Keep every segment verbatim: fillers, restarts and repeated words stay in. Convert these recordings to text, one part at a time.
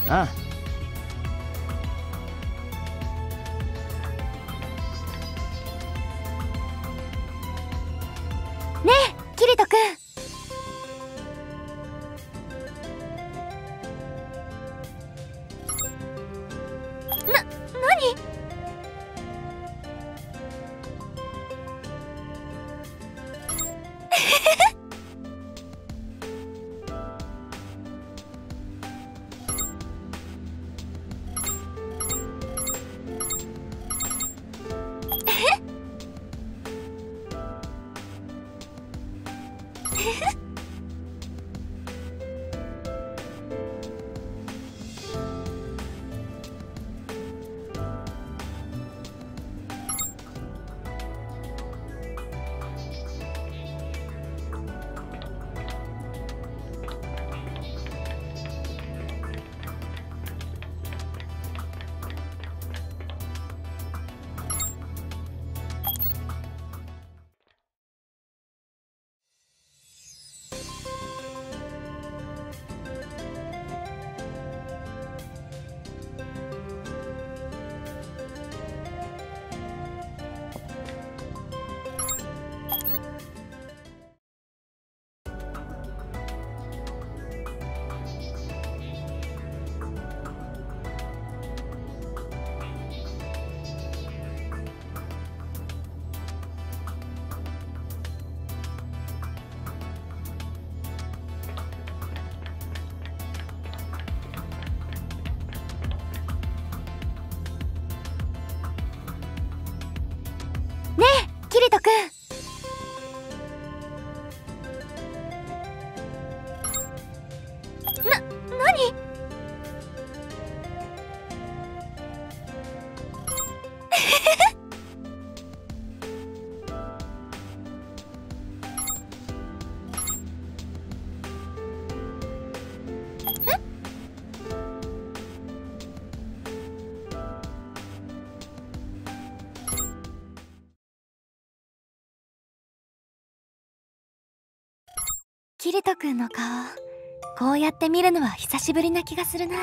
あねえキリト君。な、何？ねえキリト君。な、何？キリト君の顔、こうやって見るのは久しぶりな気がするな。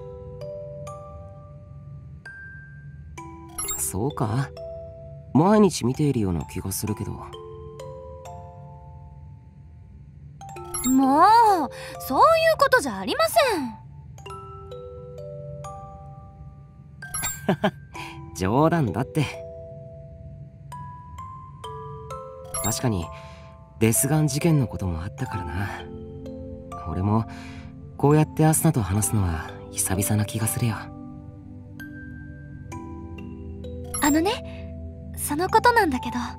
そうか。毎日見ているような気がするけど。 もうそういうことじゃありません。 冗談だって。確かにデスガン事件のこともあったからな。俺もこうやってアスナと話すのは久々な気がするよ。 あのね、そのことなんだけど、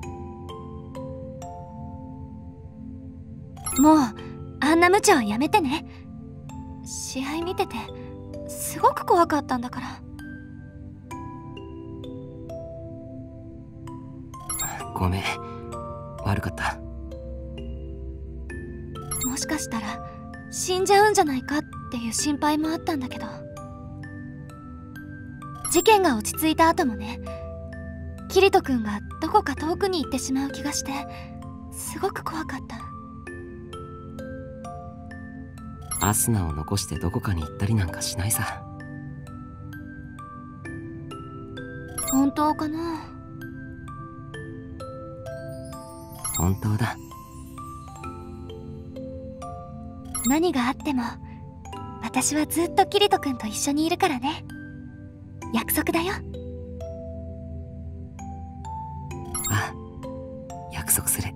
もうあんな無茶はやめてね。試合見ててすごく怖かったんだから。 ごめん、悪かった。 もしかしたら死んじゃうんじゃないかっていう心配もあったんだけど、事件が落ち着いた後もね、キリト君がどこか遠くに行ってしまう気がしてすごく怖かった。 アスナを残してどこかに行ったりなんかしないさ。 本当かな？ 本当だ。 何があっても私はずっとキリト君と一緒にいるからね。約束だよ。 ああ、約束する。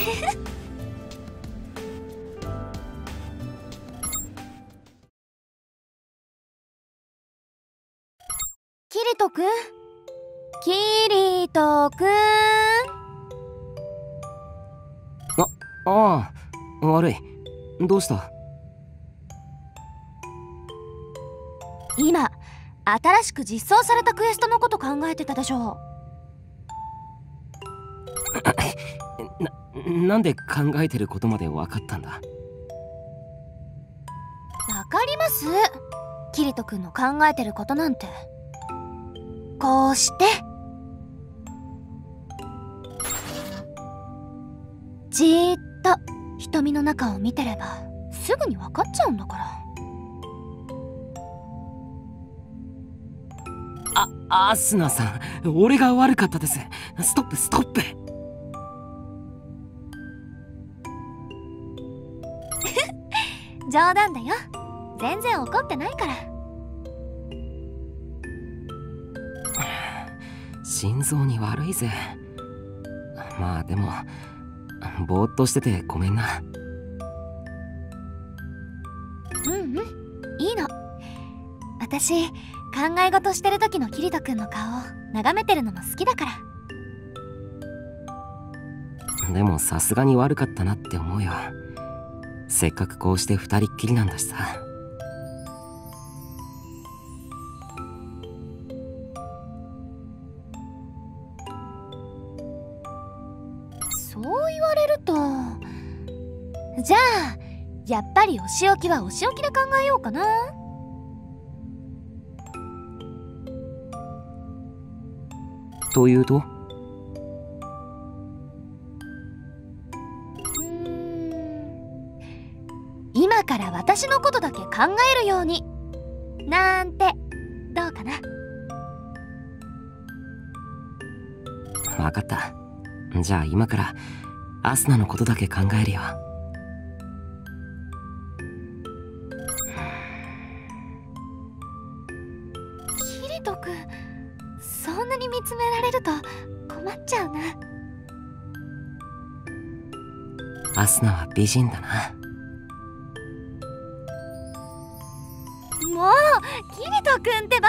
キリトくん、キリトくん。 ああ、悪い。どうした？ 今新しく実装されたクエストのこと考えてたでしょ。 な、なんで考えてることまで分かったんだ？ わかります。キリトくんの考えてることなんて。こうしてじーっと瞳の中を見てればすぐに分かっちゃうんだから。 あ、アスナさん、俺が悪かったです。ストップストップ。 冗談だよ。全然怒ってないから。 心臓に悪いぜ。まあでもぼーっとしててごめんな。 うんうん、いいの。私考え事してる時のキリトくんの顔を眺めてるのも好きだから。 でもさすがに悪かったなって思うよ。せっかくこうして二人っきりなんだしさ。 そう言われると、じゃあやっぱりお仕置きはお仕置きで考えようかな。 というと？ うーん、今から私のことだけ考えるようになんてどうかな。 分かった。じゃあ今からアスナのことだけ考えるよ。 キリトくん、そんなに見つめられると困っちゃうな。 アスナは美人だな。 もうキリトくんってば。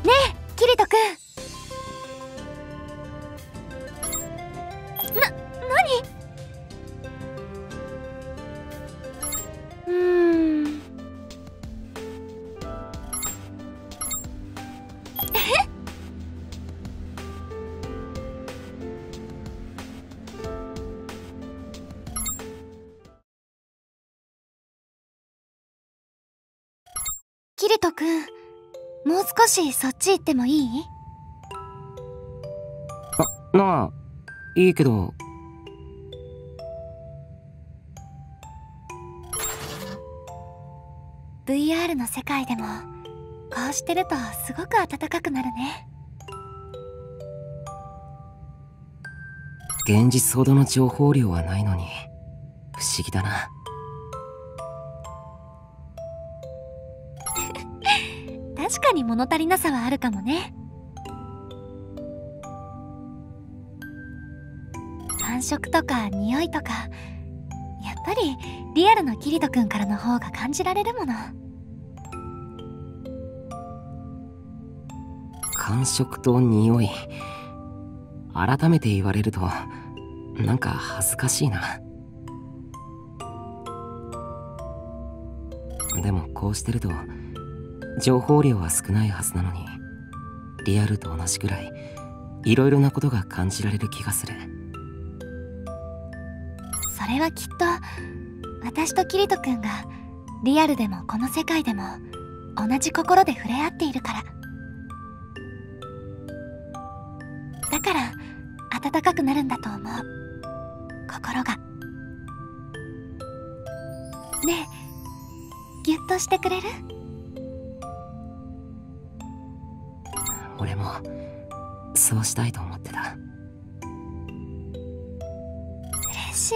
えキリトくん。な、何？うーん。え？キリトくん、もう少しそっち行ってもいい？ あ、なあ、いいけど。 ブイアール の世界でもこうしてるとすごく暖かくなるね。 現実ほどの情報量はないのに不思議だな。 確かに物足りなさはあるかもね。感触とか匂いとか、やっぱりリアルのキリトくんからの方が感じられるもの。 感触と匂い、改めて言われるとなんか恥ずかしいな。でもこうしてると情報量は少ないはずなのに、リアルと同じくらいいろいろなことが感じられる気がする。 それはきっと私とキリトくんがリアルでもこの世界でも同じ心で触れ合っているから。だから暖かくなるんだと思う、心が。ねえ、ギュッとしてくれる？ 俺もそうしたいと思ってた。 嬉しい。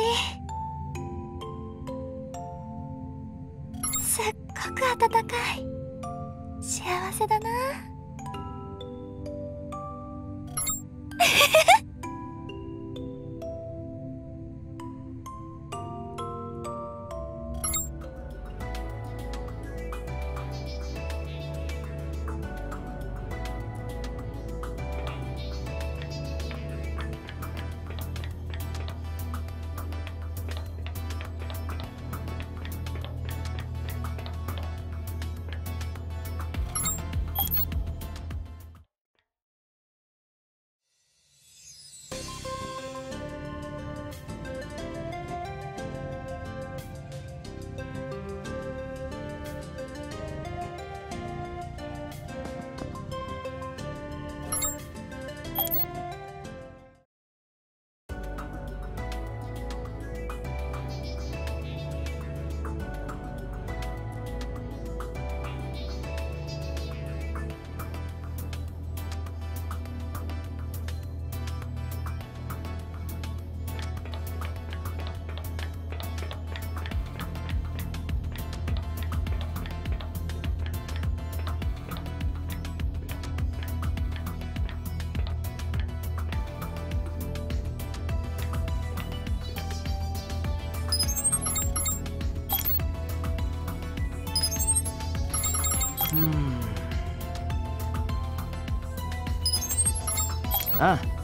すっごく暖かい。幸せだな。 うん。ああ。